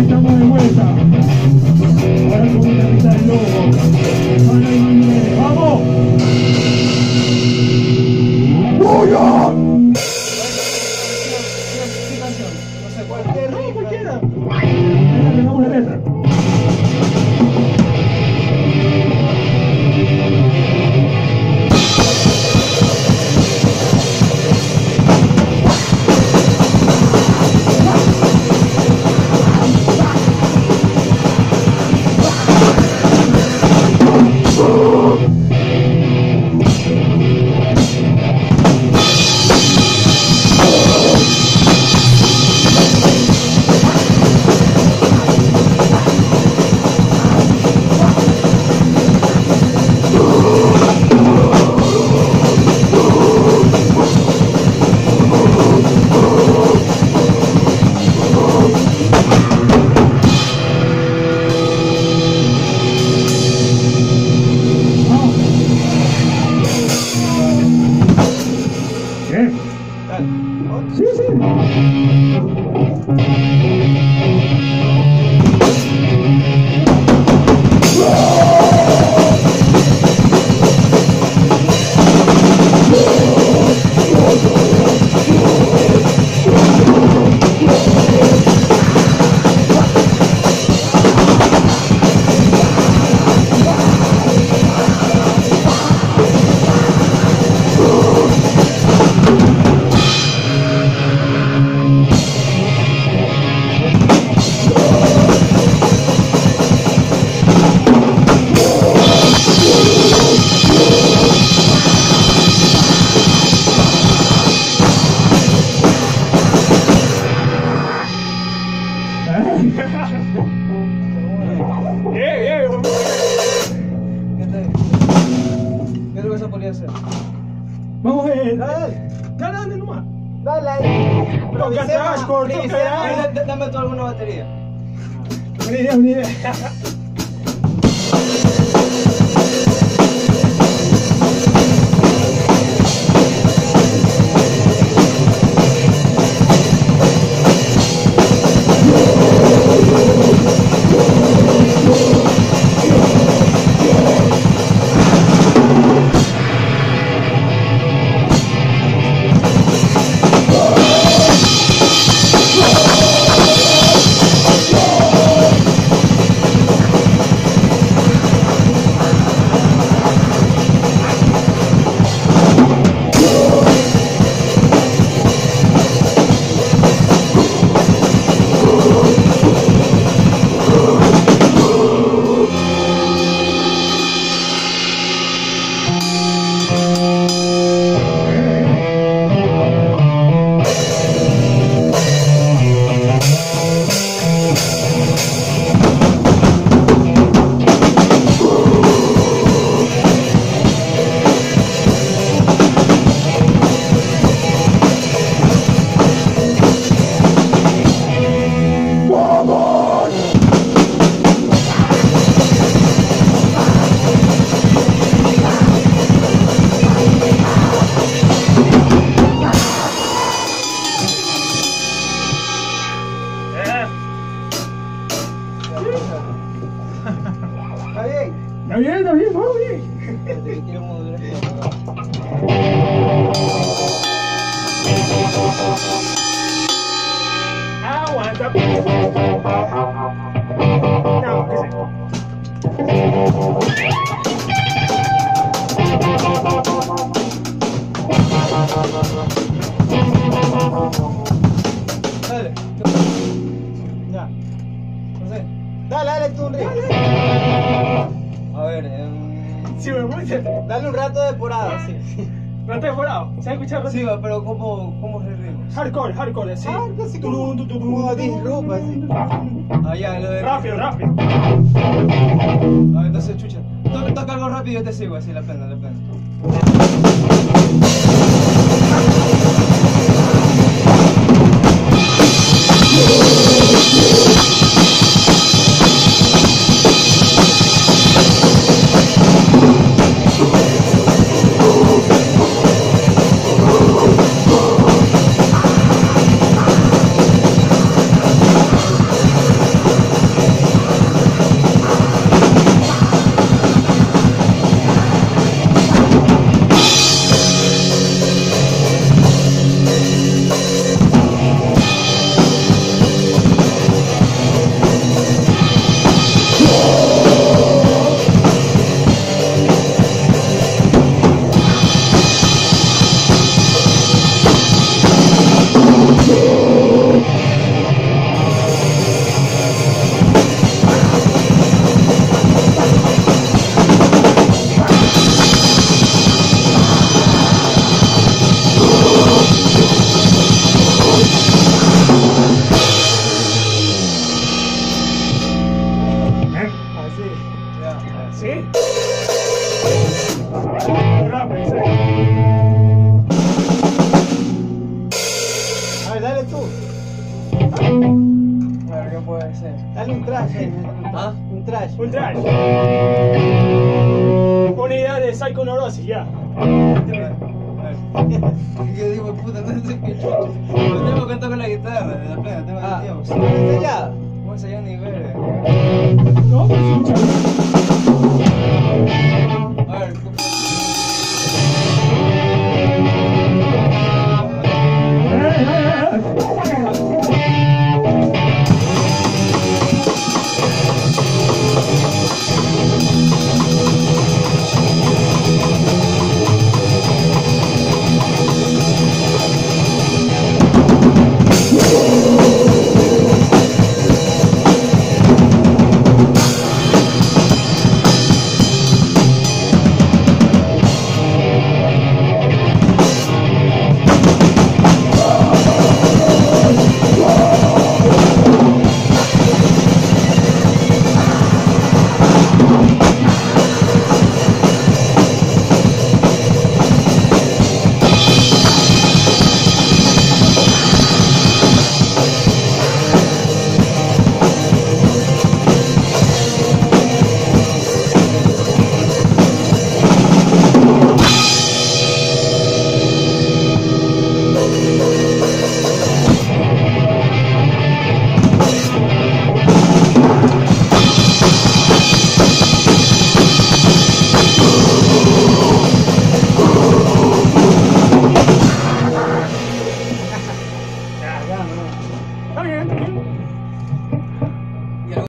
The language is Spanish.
estamos de vuelta. Ahora con una mitad del lobo. ¡Vamos! ¡Bulla! ¿Qué canción? No sé, cualquier ritmo. Cualquiera. Ahí tenemos la letra. Sí, sí. ¿Qué es lo que se podría hacer? Vamos a ver. Dale nomás. Dale ahí. Toca atrás, corto, Dame tú alguna batería. Una idea. Está bien, vamos bien. Aguanta. No, ¿qué es esto? Dale. Ya. No sé. Dale tú un ritmo. A ver, Sí, me muestra. dale un rato de porada, sí. ¿No está devorado? ¿Sabes escuchar? Sí, pero ¿cómo es el ritmo? Hardcore, sí. Así como disrupa, así. Ah, ya, lo de... Rápido. A ver, entonces, chucha. Toca algo rápido y yo te sigo, así, la pena. ¿Sí? Rápido, sí. A ver, dale tú. A ver, ¿qué puede ser? Dale un trash. ¿Ah? Un trash. Un trash. Unidad de Psychoneurosis, ya. Yo digo, puta, no sé qué chucho. Yo tengo que tocar la guitarra de la plena, tengo Ah, tiempo. ¿sí? ¿Ensayado? ¿Cómo se llama ni ver? No, pues un chaval.